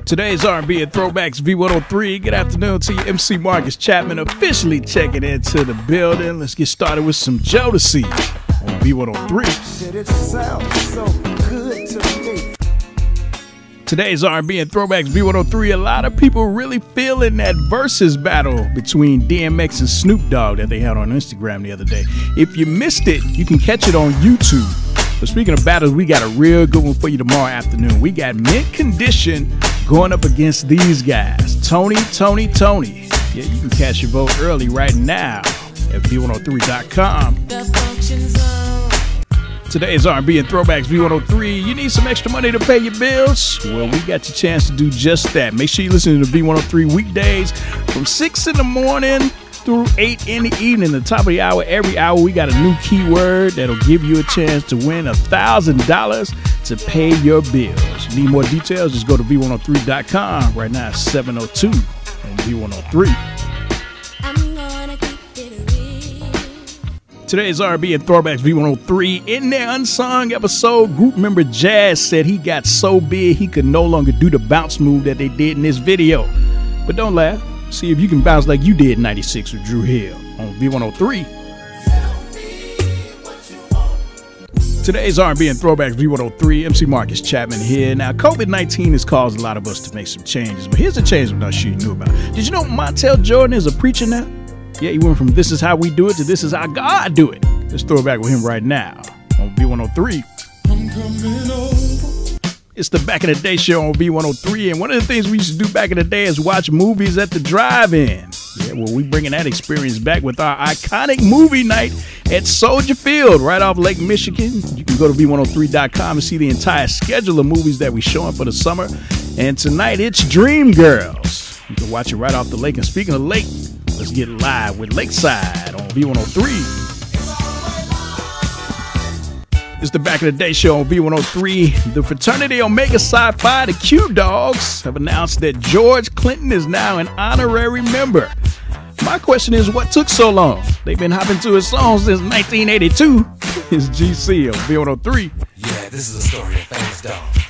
Today's R&B and Throwbacks V103. Good afternoon to you. MC Marcus Chapman officially checking into the building. Let's get started with some Jodeci on V103. It sounds so good to me. Today's R&B and Throwbacks V103. A lot of people really feeling that versus battle between DMX and Snoop Dogg that they had on Instagram the other day. If you missed it, you can catch it on YouTube. But speaking of battles, we got a real good one for you tomorrow afternoon. We got Mint Condition going up against these guys. Tony. Yeah, you can cast your vote early right now at V103.com. Today's R&B and Throwbacks V103. You need some extra money to pay your bills? Well, we got your chance to do just that. Make sure you listen to V103 weekdays from 6 in the morning through 8 in the evening. The top of the hour, every hour, we got a new keyword that'll give you a chance to win $1,000 to pay your bills. Need more details? Just go to V103.com. Right now, it's 7:02 on V103. Today's R&B and Throwbacks V103. In their unsung episode, group member Jazz said he got so big he could no longer do the bounce move that they did in this video. But don't laugh. See if you can bounce like you did in 96 with Dru Hill on V103. Today's R&B and Throwbacks V103. MC Marcus Chapman here. Now, COVID-19 has caused a lot of us to make some changes, but here's a change I'm not sure you knew about. Did you know Montel Jordan is a preacher now? Yeah, he went from "This is how we do it" to "This is how God do it." Let's throw it back with him right now on V103. I'm coming over. It's the Back in the Day show on V103, and one of the things we used to do back in the day is watch movies at the drive-in. Yeah, well, we bringing that experience back with our iconic movie night at Soldier Field right off Lake Michigan. You can go to V103.com and see the entire schedule of movies that we're showing for the summer. And tonight, it's Dreamgirls. You can watch it right off the lake. And speaking of lake, let's get live with Lakeside on V103. It's the Back in the Day show on V103. The fraternity Omega Psi Phi, the Q Dogs, have announced that George Clinton is now an honorary member. My question is, what took so long? They've been hopping to his songs since 1982. It's GC on V103. Yeah, this is a story of famous dog.